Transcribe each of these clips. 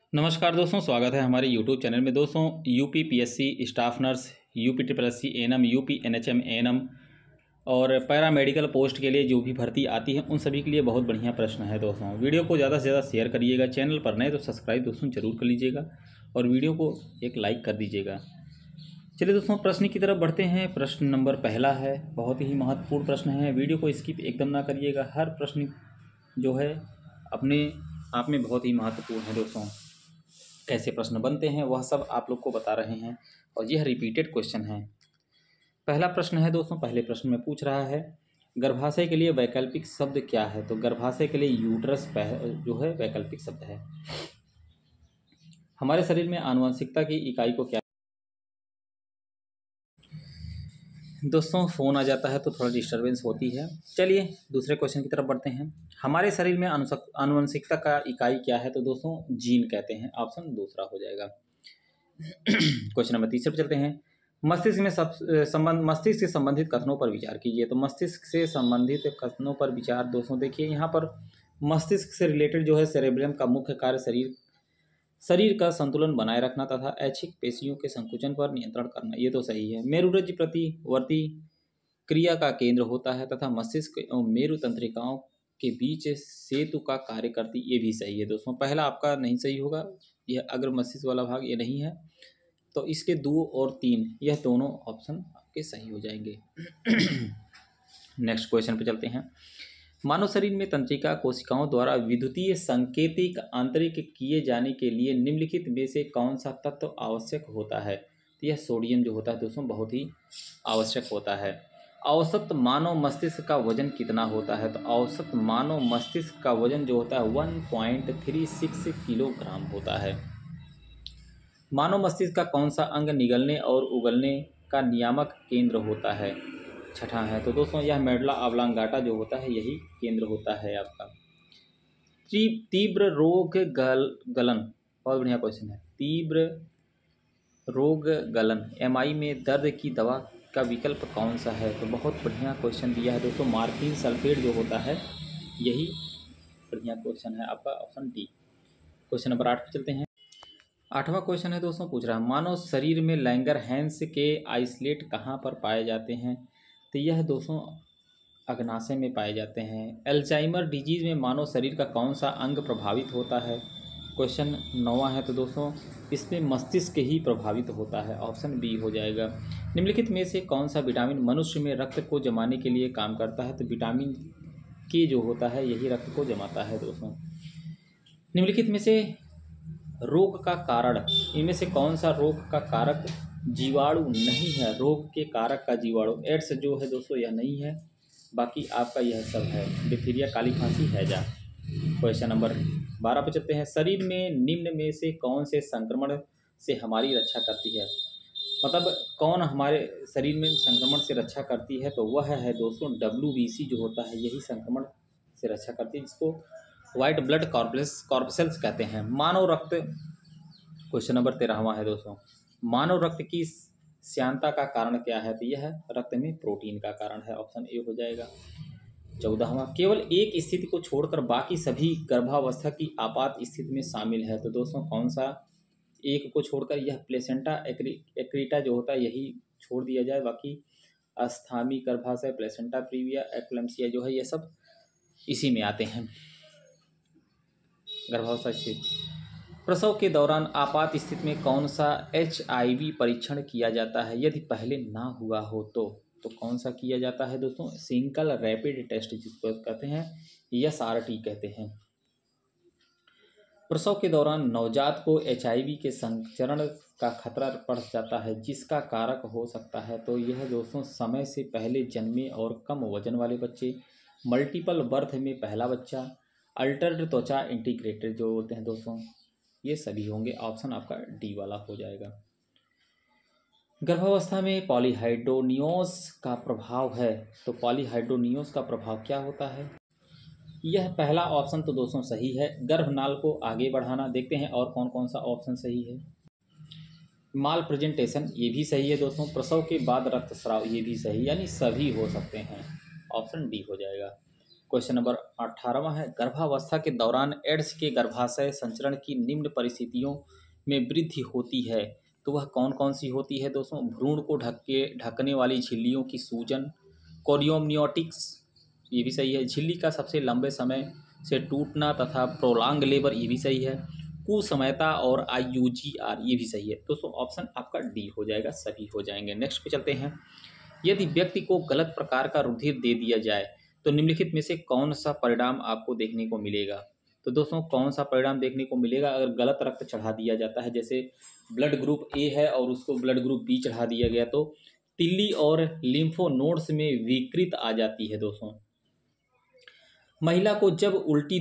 नमस्कार दोस्तों, स्वागत है हमारे YouTube चैनल में। दोस्तों, UP PSC staff nurse, UP triple SC ANM, UP NHM ANM और पैरा मेडिकल पोस्ट के लिए जो भी भर्ती आती है उन सभी के लिए बहुत बढ़िया प्रश्न है। दोस्तों, वीडियो को ज़्यादा से ज़्यादा शेयर करिएगा। चैनल पर नए तो सब्सक्राइब दोस्तों जरूर कर लीजिएगा और वीडियो को एक लाइक कर दीजिएगा। चलिए दोस्तों, प्रश्न की तरफ बढ़ते हैं। प्रश्न नंबर पहला है, बहुत ही महत्वपूर्ण प्रश्न है। वीडियो को स्किप एकदम ना करिएगा। हर प्रश्न जो है अपने आप में बहुत ही महत्वपूर्ण है। दोस्तों, कैसे प्रश्न बनते हैं वह सब आप लोग को बता रहे हैं और यह रिपीटेड क्वेश्चन है। पहला प्रश्न है दोस्तों, पहले प्रश्न में पूछ रहा है गर्भाशय के लिए वैकल्पिक शब्द क्या है। तो गर्भाशय के लिए यूट्रस जो है वैकल्पिक शब्द है। हमारे शरीर में आनुवंशिकता की इकाई को क्या। दोस्तों, फ़ोन आ जाता है तो थोड़ा डिस्टरबेंस होती है। चलिए दूसरे क्वेश्चन की तरफ बढ़ते हैं। हमारे शरीर में आनुवंशिकता का इकाई क्या है। तो दोस्तों, जीन कहते हैं। ऑप्शन दूसरा हो जाएगा। क्वेश्चन नंबर तीसरे पर चलते हैं। मस्तिष्क से संबंधित कथनों पर विचार कीजिए। तो मस्तिष्क से संबंधित कथनों पर विचार दोस्तों देखिए, यहाँ पर मस्तिष्क से रिलेटेड जो है सेरेब्रम का मुख्य कार्य शरीर का संतुलन बनाए रखना तथा ऐच्छिक पेशियों के संकुचन पर नियंत्रण करना। ये तो सही है। मेरुरज्जु प्रतिवर्ती क्रिया का केंद्र होता है तथा मस्तिष्क एवं मेरु तंत्रिकाओं के बीच सेतु का कार्य करती। ये भी सही है दोस्तों। पहला आपका नहीं सही होगा, यह अग्र मस्तिष्क वाला भाग ये नहीं है। तो इसके 2 और 3 यह दोनों ऑप्शन आपके सही हो जाएंगे। नेक्स्ट क्वेश्चन पे चलते हैं। मानव शरीर में तंत्रिका कोशिकाओं द्वारा विद्युतीय संकेतिक आंतरिक किए जाने के लिए निम्नलिखित में से कौन सा तत्व आवश्यक होता है। तो यह सोडियम जो होता है दोस्तों बहुत ही आवश्यक होता है। औसत मानव मस्तिष्क का वजन कितना होता है। तो औसत मानव मस्तिष्क का वजन जो होता है 1.36 किलोग्राम होता है। मानव मस्तिष्क का कौन सा अंग निगलने और उगलने का नियामक केंद्र होता है। छठा है तो दोस्तों यह मेडुला ऑब्लांगाटा जो होता है यही केंद्र होता है आपका। तीव्र रोग गलन, बहुत बढ़िया क्वेश्चन है। तीव्र रोग गलन एमआई में दर्द की दवा का विकल्प कौन सा है। तो बहुत बढ़िया क्वेश्चन दिया है दोस्तों। मार्फिन सल्फेट जो होता है यही बढ़िया क्वेश्चन है आपका, ऑप्शन डी। क्वेश्चन नंबर 8 पे चलते हैं। 8वां क्वेश्चन है दोस्तों, पूछ रहा है मानव शरीर में लैंगरहैंस के आइसोलेट कहाँ पर पाए जाते हैं। तो यह दोस्तों अग्नाशय में पाए जाते हैं। अल्जाइमर डिजीज़ में मानव शरीर का कौन सा अंग प्रभावित होता है। क्वेश्चन 9वां है तो दोस्तों इसमें मस्तिष्क ही प्रभावित होता है, ऑप्शन बी हो जाएगा। निम्नलिखित में से कौन सा विटामिन मनुष्य में रक्त को जमाने के लिए काम करता है। तो विटामिन के जो होता है यही रक्त को जमाता है दोस्तों। निम्नलिखित में से रोग का कारण, इनमें से कौन सा रोग का कारक जीवाणु नहीं है। रोग के कारक का जीवाणु एड्स जो है दोस्तों यह नहीं है, बाकी आपका यह सब है। डिप्थीरिया, काली खांसी, हैजा। क्वेश्चन नंबर 12 पे चलते हैं। शरीर में निम्न में से कौन से संक्रमण से हमारी रक्षा करती है। मतलब कौन हमारे शरीर में संक्रमण से रक्षा करती है। तो वह है दोस्तों WBC जो होता है यही संक्रमण से रक्षा करती है, जिसको वाइट ब्लड कॉर्पसेल्स कहते हैं। मानव रक्त, क्वेश्चन नंबर 13वां है दोस्तों। मानव रक्त की श्यानता का कारण क्या है। तो यह रक्त में प्रोटीन का कारण है, ऑप्शन ए हो जाएगा। 14वां, केवल एक स्थिति को छोड़कर बाकी सभी गर्भावस्था की आपात स्थिति में शामिल है। तो दोस्तों कौन सा एक को छोड़कर, यह प्लेसेंटा एक्रीटा जो होता है यही छोड़ दिया जाए, बाकी अस्थामी गर्भाशय, प्लेसेंटा प्रीविया, एक्लेम्सिया जो है ये सब इसी में आते हैं। गर्भावस्था स्थिति, प्रसव के दौरान आपात स्थिति में कौन सा HIV परीक्षण किया जाता है। यदि पहले ना हुआ हो तो कौन सा किया जाता है दोस्तों। सिंगल रैपिड टेस्ट जिसको कहते हैं, SRT कहते हैं। प्रसव के दौरान नवजात को HIV के संचरण का खतरा बढ़ जाता है, जिसका कारक हो सकता है। तो यह दोस्तों समय से पहले जन्मे और कम वजन वाले बच्चे, मल्टीपल बर्थ में पहला बच्चा, अल्टर्ड त्वचा, इंटीग्रेटेड जो होते हैं दोस्तों ये सभी होंगे। ऑप्शन आपका डी वाला हो जाएगा। गर्भावस्था में पॉलीहाइड्रोनियोस का प्रभाव है। तो पॉलीहाइड्रोनियोस का प्रभाव क्या होता है। यह पहला ऑप्शन तो दोस्तों सही है, गर्भनाल को आगे बढ़ाना। देखते हैं और कौन कौन सा ऑप्शन सही है। माल प्रेजेंटेशन ये भी सही है दोस्तों। प्रसव के बाद रक्तस्राव ये भी सही, यानी सभी हो सकते हैं, ऑप्शन डी हो जाएगा। क्वेश्चन नंबर 18वां है, गर्भावस्था के दौरान एड्स के गर्भाशय संचरण की निम्न परिस्थितियों में वृद्धि होती है, तो वह कौन कौन सी होती है दोस्तों? भ्रूण को ढकने वाली झिल्लियों की सूजन, कोरियोमनियोटिक्स, ये भी सही है। झिल्ली का सबसे लंबे समय से टूटना तथा प्रोलॉन्ग लेबर, ये भी सही है। कुसमयता और IUGR, ये भी सही है दोस्तों। ऑप्शन आपका डी हो जाएगा, सभी हो जाएंगे। नेक्स्ट पे चलते हैं। यदि व्यक्ति को गलत प्रकार का रुधिर दे दिया जाए तो निम्नलिखित में से कौन सा परिणाम आपको देखने को मिलेगा? तो दोस्तों कौन सा परिणाम देखने को मिलेगा अगर गलत रक्त चढ़ा दिया जाता है? जैसे ब्लड ग्रुप ए है और उसको ब्लड ग्रुप बी चढ़ा दिया गया, तो तिल्ली और लिम्फो नोड्स में विकृत आ जाती है दोस्तों। महिला को जब उल्टी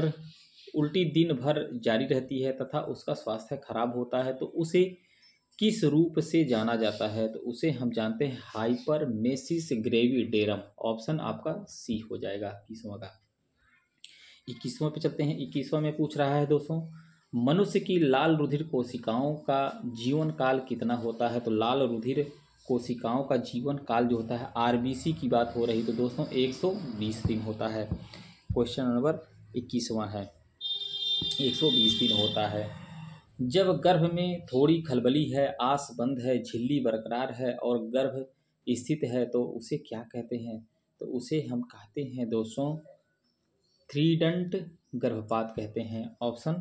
दिन भर जारी रहती है तथा उसका स्वास्थ्य खराब होता है तो उसे किस रूप से जाना जाता है? तो उसे हम जानते हैं हाइपरमेसिस ग्रेविडेरम। ऑप्शन आपका सी हो जाएगा 21वां का। 21वां पे चलते हैं। 21वां में पूछ रहा है दोस्तों, मनुष्य की लाल रुधिर कोशिकाओं का जीवन काल कितना होता है? तो लाल रुधिर कोशिकाओं का जीवन काल जो होता है, RBC की बात हो रही तो दोस्तों 120 दिन होता है। क्वेश्चन नंबर 21वां है, 120 दिन होता है। जब गर्भ में थोड़ी खलबली है, आस बंद है, झिल्ली बरकरार है और गर्भ स्थित है तो उसे क्या कहते हैं? तो उसे हम कहते हैं दोस्तों थ्रीडंट गर्भपात कहते हैं। ऑप्शन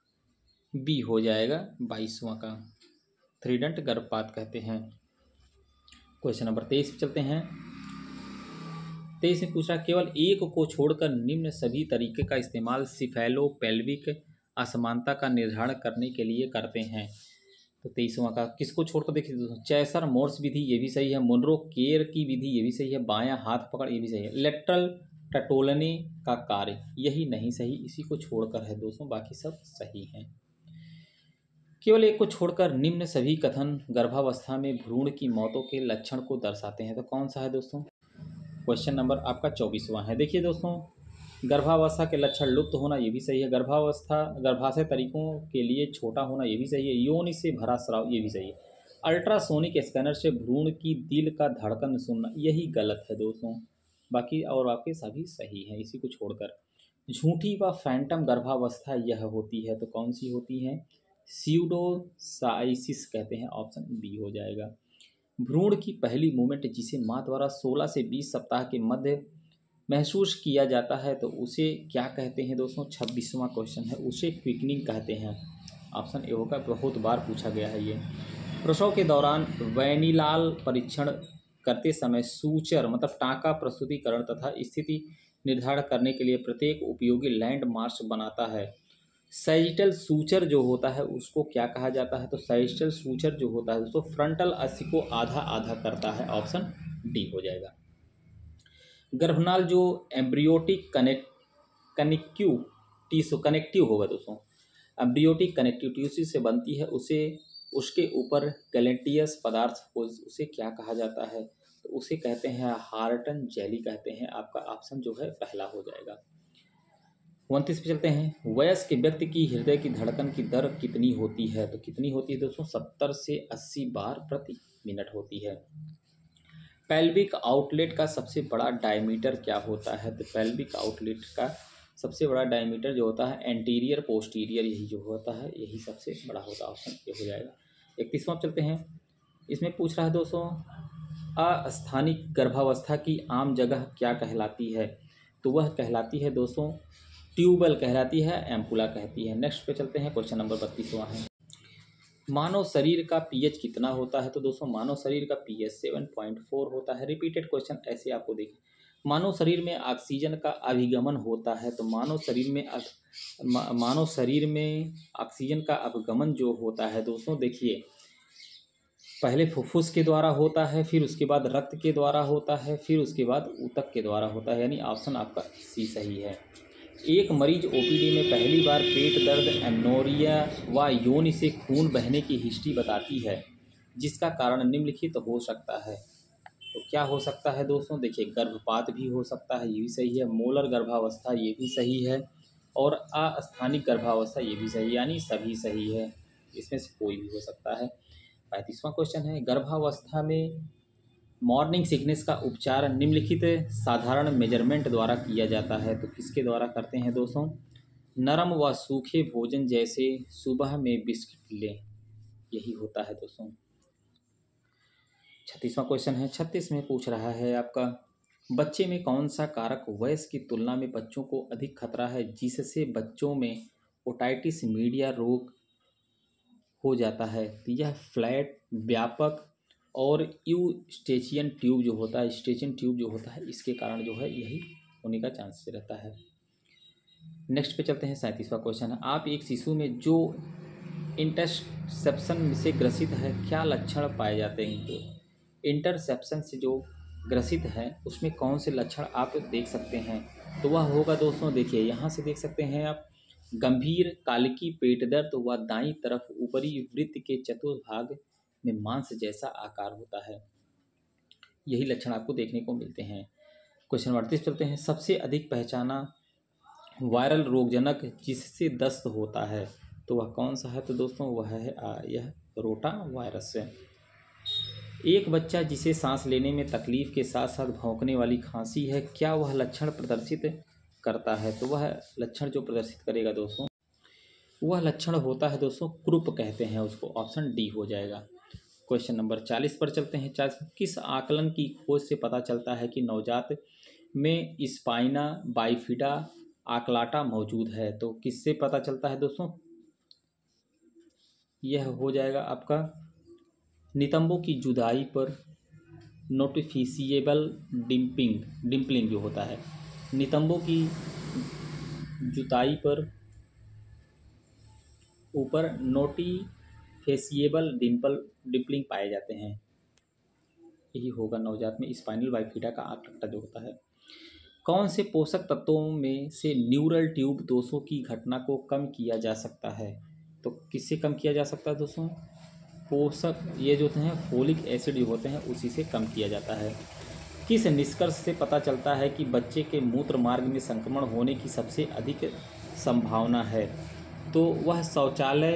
बी हो जाएगा 22वां का, थ्रीडंट गर्भपात कहते हैं। क्वेश्चन नंबर 23 पे चलते हैं। 23 में पूछा, केवल एक को छोड़कर निम्न सभी तरीके का इस्तेमाल सिफेलोपेल्विक असमानता का निर्धारण करने के लिए करते हैं। तो 23वां का किसको छोड़कर देखिए दोस्तों, चैसर मोर्स विधि, ये भी सही है। मुनरो केयर की विधि, ये भी सही है। बायां हाथ पकड़, ये भी सही है। लेटरल टटोलने का कार्य, यही नहीं सही, इसी को छोड़कर है दोस्तों, बाकी सब सही हैं। केवल एक को छोड़कर निम्न सभी कथन गर्भावस्था में भ्रूण की मौतों के लक्षण को दर्शाते हैं, तो कौन सा है दोस्तों? क्वेश्चन नंबर आपका 24वां है। देखिए दोस्तों, गर्भावस्था के लक्षण लुप्त होना, ये भी सही है। गर्भाशय तरीकों के लिए छोटा होना, ये भी सही है। योनि से भरा स्राव, ये भी सही है। अल्ट्रासोनिक स्कैनर से भ्रूण की दिल का धड़कन सुनना, यही गलत है दोस्तों, बाकी और आपके सभी सही हैं इसी को छोड़कर। झूठी व फैंटम गर्भावस्था यह होती है, तो कौन सी होती है? स्यूडोसाइसिस कहते हैं। ऑप्शन बी हो जाएगा। भ्रूण की पहली मूवमेंट जिसे माँ द्वारा 16 से 20 सप्ताह के मध्य महसूस किया जाता है तो उसे क्या कहते हैं दोस्तों? 26वां क्वेश्चन है, उसे क्विकनिंग कहते हैं। ऑप्शन ए होगा, बहुत बार पूछा गया है ये। प्रसव के दौरान वैनिलाल परीक्षण करते समय सूचर मतलब टाँका प्रस्तुतिकरण तथा स्थिति निर्धारण करने के लिए प्रत्येक उपयोगी लैंडमार्क बनाता है। सैजिटल सूचर जो होता है उसको क्या कहा जाता है? तो सैजिटल सूचर जो होता है उसको फ्रंटल अस्थि को आधा आधा करता है। ऑप्शन डी हो जाएगा। गर्भनाल जो एम्ब्रियोटिक कनेक्टिव होगा दोस्तों, एम्ब्रियोटिक कनेक्टिव टिश्यू से बनती है, उसे उसके ऊपर गैलेंटियस पदार्थ को उसे क्या कहा जाता है? तो उसे कहते हैं हार्टन जेली कहते हैं। आपका ऑप्शन जो है पहला हो जाएगा। 29 पे चलते हैं। वयस्क व्यक्ति की हृदय की धड़कन की दर कितनी होती है? तो कितनी होती है दोस्तों? 70 से 80 बार प्रति मिनट होती है। पेल्विक आउटलेट का सबसे बड़ा डायमीटर क्या होता है? तो पेल्विक आउटलेट का सबसे बड़ा डायमीटर जो होता है एंटीरियर पोस्टीरियर, यही जो होता है यही सबसे बड़ा होता है। ऑप्शन ये हो जाएगा। 31वां चलते हैं। इसमें पूछ रहा है दोस्तों, अस्थानिक गर्भावस्था की आम जगह क्या कहलाती है? तो वह कहलाती है दोस्तों ट्यूबल कहलाती है, एम्पुला कहती है। नेक्स्ट पे चलते हैं। क्वेश्चन नंबर 32वां है। मानव शरीर का पीएच कितना होता है? तो दोस्तों मानव शरीर का पीएच 7.4 होता है। रिपीटेड क्वेश्चन ऐसे आपको देखें। मानव शरीर में ऑक्सीजन का अभिगमन होता है, तो मानव शरीर में ऑक्सीजन का अभिगमन जो होता है दोस्तों, देखिए पहले फुफ्फुस के द्वारा होता है, फिर उसके बाद रक्त के द्वारा होता है, फिर उसके बाद ऊतक के द्वारा होता है, यानी ऑप्शन आपका सी सही है। एक मरीज ओपीडी में पहली बार पेट दर्द, एमनोरिया व योनि से खून बहने की हिस्ट्री बताती है, जिसका कारण निम्नलिखित हो सकता है। तो क्या हो सकता है दोस्तों? देखिए गर्भपात भी हो सकता है, ये भी सही है। मोलर गर्भावस्था, ये भी सही है। और अस्थानिक गर्भावस्था, ये भी सही, यानी सभी सही है, इसमें से कोई भी हो सकता है। 35वां क्वेश्चन है। गर्भावस्था में मॉर्निंग सिकनेस का उपचार निम्नलिखित साधारण मेजरमेंट द्वारा किया जाता है, तो किसके द्वारा करते हैं दोस्तों? नरम व सूखे भोजन जैसे सुबह में बिस्किट लें, यही होता है दोस्तों। 36वां क्वेश्चन है, 36 में पूछ रहा है आपका, बच्चे में कौन सा कारक वयस्क की तुलना में बच्चों को अधिक खतरा है जिससे बच्चों में ओटाइटिस मीडिया रोग हो जाता है? तो यह फ्लैट, व्यापक और यूस्टेचियन ट्यूब जो होता है, स्टेचियन ट्यूब जो होता है, इसके कारण जो है यही होने का चांस रहता है। नेक्स्ट पे चलते हैं। 37वां क्वेश्चन है, आप एक शिशु में जो इंटरसेप्शन से ग्रसित है क्या लक्षण पाए जाते हैं? तो इंटरसेप्शन से जो ग्रसित है उसमें कौन से लक्षण आप देख सकते हैं? तो वह होगा दोस्तों, देखिए यहाँ से देख सकते हैं आप, गंभीर कालिकी, पेट दर्द व दाईं तरफ ऊपरी वृत्त के चतुर्भाग में मांस जैसा आकार होता है, यही लक्षण आपको देखने को मिलते हैं। क्वेश्चन 38 चलते हैं, सबसे अधिक पहचाना वायरल रोगजनक जिससे दस्त होता है, तो वह कौन सा है? तो दोस्तों वह है यह रोटा वायरस है। एक बच्चा जिसे सांस लेने में तकलीफ के साथ साथ भौंकने वाली खांसी है, क्या वह लक्षण प्रदर्शित करता है? तो वह लक्षण जो प्रदर्शित करेगा दोस्तों, वह लक्षण होता है दोस्तों क्रुप कहते हैं उसको, ऑप्शन डी हो जाएगा। क्वेश्चन नंबर 40 पर चलते हैं। 40, किस आकलन की खोज से पता चलता है कि नवजात में स्पाइना बाइफिडा आकलाटा मौजूद है? तो किससे पता चलता है दोस्तों? यह हो जाएगा आपका नितंबों की जुदाई पर नोटिफिशिएबल डिम्पलिंग जो होता है, नितंबों की जुताई पर ऊपर नोटिफिशिएबल डिम्पलिंग पाए जाते हैं, यही होगा नवजात में स्पाइनल बाइफिडा का आकलता जो होता है। कौन से पोषक तत्वों में से न्यूरल ट्यूब दोषों की घटना को कम किया जा सकता है? तो किससे कम किया जा सकता है दोस्तों? पोषक ये जो होते हैं फोलिक एसिड जो होते हैं उसी से कम किया जाता है। किस निष्कर्ष से पता चलता है कि बच्चे के मूत्र मार्ग में संक्रमण होने की सबसे अधिक संभावना है? तो वह शौचालय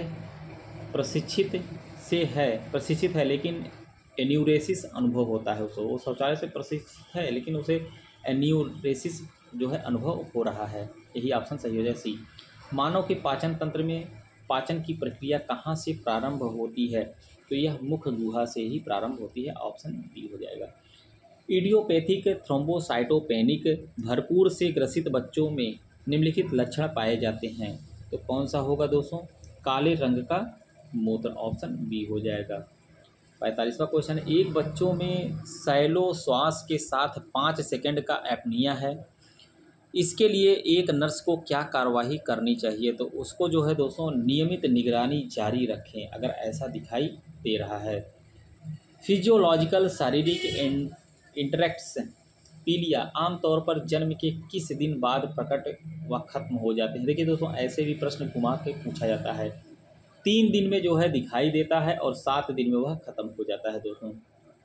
प्रशिक्षित है लेकिन एन्यूरेसिस अनुभव होता है उसको, वो शौचालय से प्रशिक्षित है लेकिन उसे एन्यूरेसिस जो है अनुभव हो रहा है, यही ऑप्शन सही हो जाए सी। मानव के पाचन तंत्र में पाचन की प्रक्रिया कहाँ से प्रारंभ होती है? तो यह मुख गुहा से ही प्रारंभ होती है, ऑप्शन बी हो जाएगा। इडियोपैथिक थ्रोम्बोसाइटोपेनिक भरपूर से ग्रसित बच्चों में निम्नलिखित लक्षण पाए जाते हैं, तो कौन सा होगा दोस्तों? काले रंग का मूत्र, ऑप्शन बी हो जाएगा। 45वां क्वेश्चन, एक बच्चों में सैलो श्वास के साथ 5 सेकंड का एपनिया है, इसके लिए एक नर्स को क्या कार्रवाई करनी चाहिए? तो उसको जो है दोस्तों नियमित निगरानी जारी रखें अगर ऐसा दिखाई दे रहा है। फिजियोलॉजिकल शारीरिक इंटरेक्ट्स पीलिया आमतौर पर जन्म के किस दिन बाद प्रकट व खत्म हो जाते हैं? देखिए दोस्तों ऐसे भी प्रश्न घुमा के पूछा जाता है। 3 दिन में जो है दिखाई देता है और 7 दिन में वह खत्म हो जाता है दोस्तों।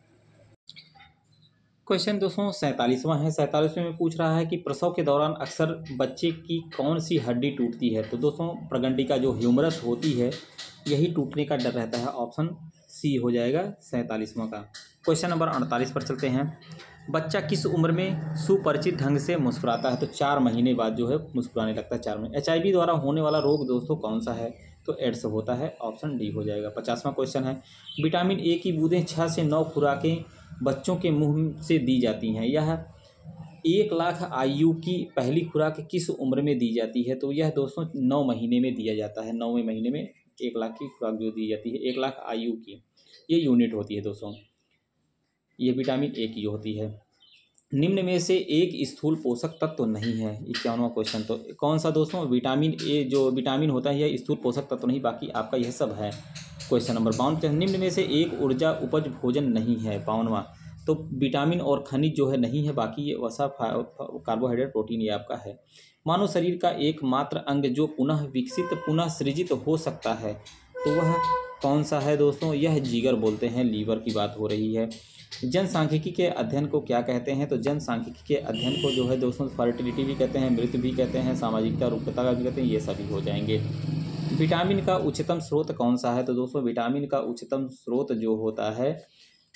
क्वेश्चन दोस्तों 47वां है। 47वें में पूछ रहा है कि प्रसव के दौरान अक्सर बच्चे की कौन सी हड्डी टूटती है? तो दोस्तों प्रगंडिका जो ह्यूमरस होती है यही टूटने का डर रहता है, ऑप्शन सी हो जाएगा 47वां का। क्वेश्चन नंबर 48 पर चलते हैं। बच्चा किस उम्र में सुपरिचित ढंग से मुस्कुराता है? तो 4 महीने बाद जो है मुस्कुराने लगता है, 4 महीने। HIV द्वारा होने वाला रोग दोस्तों कौन सा है? तो एड्स होता है, ऑप्शन डी हो जाएगा। 50वां क्वेश्चन है, विटामिन ए की बूंदें 6 से 9 खुराकें बच्चों के मुंह से दी जाती हैं, यह 1 लाख आयु की पहली खुराक किस उम्र में दी जाती है? तो यह दोस्तों 9 महीने में दिया जाता है, 9वें महीने में 1 लाख की खुराक जो दी जाती है, 1 लाख आयु की ये यूनिट होती है दोस्तों, ये विटामिन ए की होती है। निम्न में से एक स्थूल पोषक तत्व नहीं है, 51वां क्वेश्चन। तो कौन सा दोस्तों? विटामिन ए जो विटामिन होता है यह स्थूल पोषक तत्व नहीं, बाकी आपका यह सब है। क्वेश्चन नंबर 52, निम्न में से एक ऊर्जा उपज भोजन नहीं है, 52वां। तो विटामिन और खनिज जो है नहीं है, बाकी ये वसा कार्बोहाइड्रेट प्रोटीन ये आपका है। मानव शरीर का एकमात्र अंग जो पुनः विकसित पुनः सृजित हो सकता है, तो वह कौन सा है दोस्तों? यह जिगर बोलते हैं, लीवर की बात हो रही है। जनसांख्यिकी के अध्ययन को क्या कहते हैं? तो जनसांख्यिकी के अध्ययन को जो है दोस्तों फर्टिलिटी भी कहते हैं, मृत्यु भी कहते हैं, सामाजिकता रूपता का भी कहते हैं, ये सभी हो जाएंगे। विटामिन का उच्चतम स्रोत कौन सा है? तो दोस्तों विटामिन का उच्चतम स्रोत जो होता है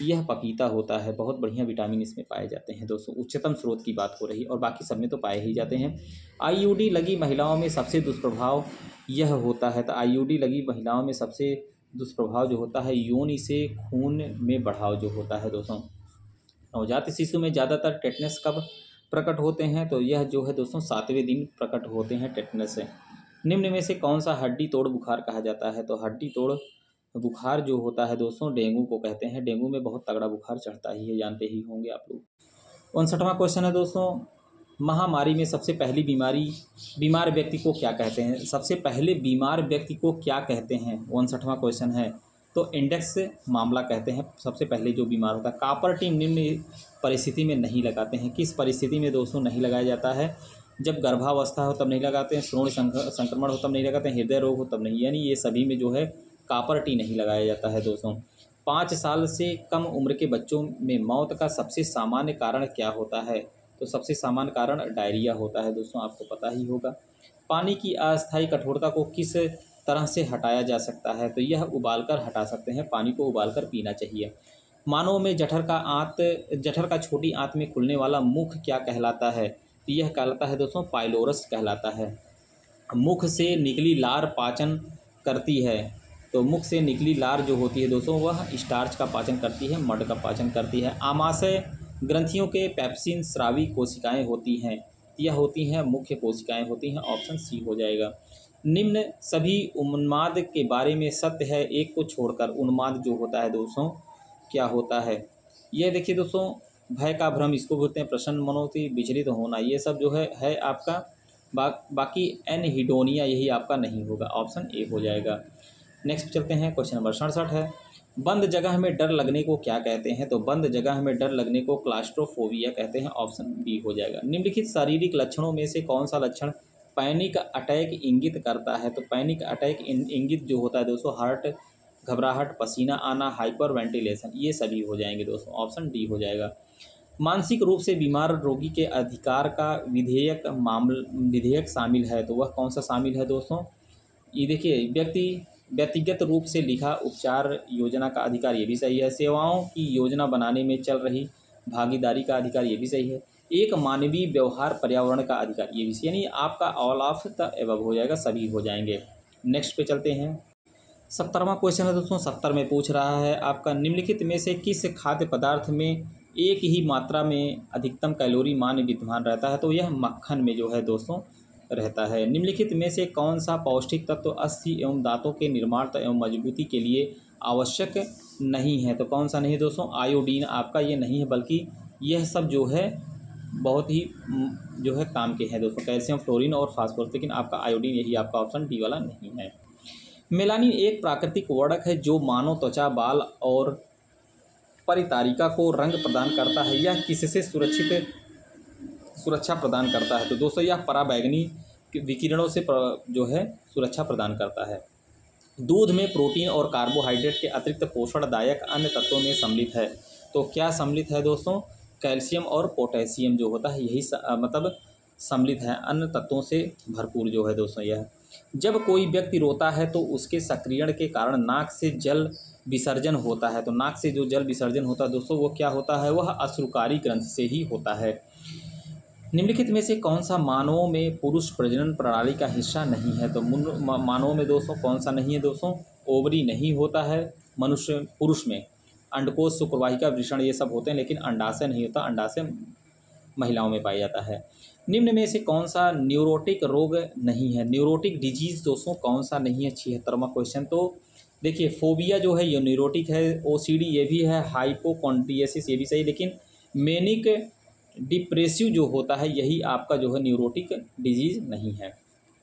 यह पपीता होता है। बहुत बढ़िया विटामिन इसमें पाए जाते हैं दोस्तों। उच्चतम स्रोत की बात हो रही और बाकी सब में तो पाए ही जाते हैं। आईयूडी लगी महिलाओं में सबसे दुष्प्रभाव यह होता है। तो आईयूडी लगी महिलाओं में सबसे दुष्प्रभाव जो होता है योनि से खून में बढ़ाव जो होता है दोस्तों। नवजात शिशु में ज़्यादातर टेटनस कब प्रकट होते हैं? तो यह जो है दोस्तों 7वें दिन प्रकट होते हैं टेटनस से। निम्न में से कौन सा हड्डी तोड़ बुखार कहा जाता है? तो हड्डी तोड़ बुखार जो होता है दोस्तों डेंगू को कहते हैं। डेंगू में बहुत तगड़ा बुखार चढ़ता ही है, जानते ही होंगे आप लोग। 59वां क्वेश्चन है दोस्तों, महामारी में सबसे पहली बीमार व्यक्ति को क्या कहते हैं? सबसे पहले बीमार व्यक्ति को क्या कहते हैं? 59वां क्वेश्चन है। तो इंडेक्स मामला कहते हैं सबसे पहले जो बीमार होता है। कॉपर टी निम्न परिस्थिति में नहीं लगाते हैं। किस परिस्थिति में दोस्तों नहीं लगाया जाता है? जब गर्भावस्था हो तब नहीं लगाते हैं, श्रोण संक्रमण हो तब नहीं लगाते हैं, हृदय रोग हो तब नहीं, यानी ये सभी में जो है कॉपर टी नहीं लगाया जाता है दोस्तों। 5 साल से कम उम्र के बच्चों में मौत का सबसे सामान्य कारण क्या होता है? तो सबसे सामान्य कारण डायरिया होता है दोस्तों, आपको पता ही होगा। पानी की अस्थायी कठोरता को किस तरह से हटाया जा सकता है? तो यह उबालकर हटा सकते हैं, पानी को उबालकर पीना चाहिए। मानव में जठर का छोटी आंत में खुलने वाला मुख क्या कहलाता है? तो यह कहलाता है दोस्तों पाइलोरस कहलाता है। मुख से निकली लार पाचन करती है। तो मुख से निकली लार जो होती है दोस्तों वह स्टार्च का पाचन करती है, मड का पाचन करती है। आमाशय ग्रंथियों के पैप्सिन स्रावी कोशिकाएं होती हैं, यह होती हैं मुख्य कोशिकाएं होती हैं। ऑप्शन सी हो जाएगा। निम्न सभी उन्माद के बारे में सत्य है, एक को छोड़कर। उन्माद जो होता है दोस्तों क्या होता है? ये देखिए दोस्तों, भय का भ्रम इसको बोलते हैं, प्रसन्न मनोति विचलित होना, ये सब जो है आपका बाकी एनहिडोनिया यही आपका नहीं होगा। ऑप्शन ए हो जाएगा। नेक्स्ट चलते हैं, क्वेश्चन नंबर 67 है। बंद जगह में डर लगने को क्या कहते हैं? तो बंद जगह में डर लगने को क्लास्ट्रोफोबिया कहते हैं। ऑप्शन बी हो जाएगा। निम्नलिखित शारीरिक लक्षणों में से कौन सा लक्षण पैनिक अटैक इंगित करता है? तो पैनिक अटैक इंगित जो होता है दोस्तों हार्ट घबराहट, पसीना आना, हाइपर वेंटिलेशन, ये सभी हो जाएंगे दोस्तों। ऑप्शन डी हो जाएगा। मानसिक रूप से बीमार रोगी के अधिकार का विधेयक शामिल है, तो वह कौन सा शामिल है दोस्तों? ये देखिए, व्यक्तिगत रूप से लिखा उपचार योजना का अधिकार, ये भी सही है। सेवाओं की योजना बनाने में चल रही भागीदारी का अधिकार, ये भी सही है। एक मानवीय व्यवहार पर्यावरण का अधिकार, ये भी सही, यानी आपका ऑल ऑफ द एबव हो जाएगा, सभी हो जाएंगे। नेक्स्ट पे चलते हैं। 70वां क्वेश्चन है दोस्तों, 70 में पूछ रहा है आपका, निम्नलिखित में से किस खाद्य पदार्थ में एक ही मात्रा में अधिकतम कैलोरी मान विद्यमान रहता है? तो यह मक्खन में जो है दोस्तों रहता है। निम्नलिखित में से कौन सा पौष्टिक तत्व अस्थि एवं दांतों के निर्माण एवं मजबूती के लिए आवश्यक नहीं है? तो कौन सा नहीं है दोस्तों? आयोडीन आपका ये नहीं है, बल्कि यह सब जो है बहुत ही जो है काम के हैं दोस्तों, कैल्शियम, फ्लोरीन और फास्फोरस, लेकिन आपका आयोडीन यही आपका ऑप्शन डी वाला नहीं है। मेलानिन एक प्राकृतिक वर्णक है जो मानव त्वचा, बाल और परितारिका को रंग प्रदान करता है। यह किससे सुरक्षा प्रदान करता है? तो दोस्तों यह पराबैंगनी विकिरणों से जो है सुरक्षा प्रदान करता है। दूध में प्रोटीन और कार्बोहाइड्रेट के अतिरिक्त पोषणदायक अन्य तत्वों में सम्मिलित है। तो क्या सम्मिलित है दोस्तों? कैल्शियम और पोटेशियम जो होता है यही मतलब सम्मिलित है, अन्य तत्वों से भरपूर जो है दोस्तों यह। जब कोई व्यक्ति रोता है तो उसके सक्रियण के कारण नाक से जल विसर्जन होता है। तो नाक से जो जल विसर्जन होता है दोस्तों वो क्या होता है? वह अश्रुकारी ग्रंथि से ही होता है। निम्नलिखित में से कौन सा मानवों में पुरुष प्रजनन प्रणाली का हिस्सा नहीं है? तो मानवों में दोस्तों कौन सा नहीं है दोस्तों? ओवरी नहीं होता है पुरुष में। अंडकोश, शुक्रवाहिका, वृषण ये सब होते हैं, लेकिन अंडाशय नहीं होता, अंडाशय महिलाओं में पाया जाता है। निम्न में से कौन सा न्यूरोटिक रोग नहीं है? न्यूरोटिक डिजीज दोस्तों कौन सा नहीं है? 76वां क्वेश्चन। तो देखिए, फोबिया जो है ये न्यूरोटिक है, ओसीडी ये भी है, हाइपोकॉन्ड्रियासिस ये भी सही, लेकिन मेनिक डिप्रेसिव जो होता है यही आपका जो है न्यूरोटिक डिजीज नहीं है।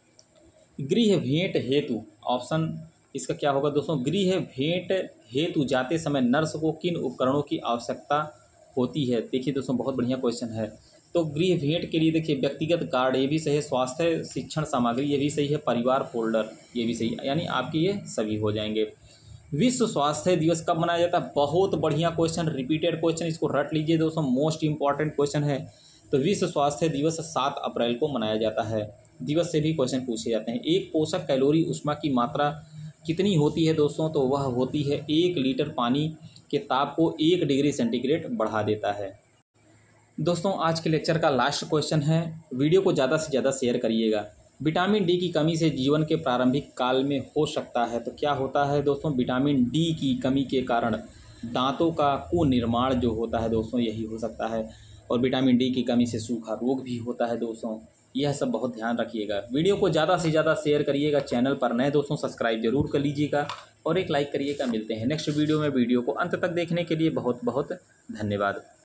गृह भेंट हेतु, ऑप्शन इसका क्या होगा दोस्तों? गृह भेंट हेतु जाते समय नर्स को किन उपकरणों की आवश्यकता होती है? देखिए दोस्तों, बहुत बढ़िया क्वेश्चन है। तो गृह भेंट के लिए देखिए, व्यक्तिगत कार्ड ये भी सही है, स्वास्थ्य शिक्षण सामग्री ये भी सही है, परिवार फोल्डर ये भी सही है, यानी आपके ये सभी हो जाएंगे। विश्व स्वास्थ्य दिवस कब मनाया जाता है? बहुत बढ़िया क्वेश्चन, रिपीटेड क्वेश्चन, इसको रट लीजिए दोस्तों, मोस्ट इंपॉर्टेंट क्वेश्चन है। तो विश्व स्वास्थ्य दिवस 7 अप्रैल को मनाया जाता है। दिवस से भी क्वेश्चन पूछे जाते हैं। एक पोषक कैलोरी ऊष्मा की मात्रा कितनी होती है दोस्तों? तो वह होती है 1 लीटर पानी के ताप को 1 डिग्री सेंटीग्रेड बढ़ा देता है। दोस्तों आज के लेक्चर का लास्ट क्वेश्चन है, वीडियो को ज़्यादा से ज़्यादा शेयर करिएगा। विटामिन डी की कमी से जीवन के प्रारंभिक काल में हो सकता है, तो क्या होता है दोस्तों? विटामिन डी की कमी के कारण दांतों का कुनिर्माण जो होता है दोस्तों, यही हो सकता है। और विटामिन डी की कमी से सूखा रोग भी होता है दोस्तों। यह सब बहुत ध्यान रखिएगा। वीडियो को ज़्यादा से ज़्यादा शेयर करिएगा। चैनल पर नए दोस्तों सब्सक्राइब जरूर कर लीजिएगा और एक लाइक करिएगा। मिलते हैं नेक्स्ट वीडियो में। वीडियो को अंत तक देखने के लिए बहुत बहुत धन्यवाद।